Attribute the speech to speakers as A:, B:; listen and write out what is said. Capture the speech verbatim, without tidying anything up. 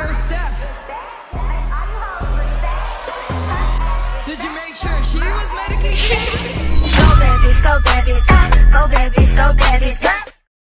A: Yo, Steph. Did you make sure she was medicated?
B: Go that bitch, go that.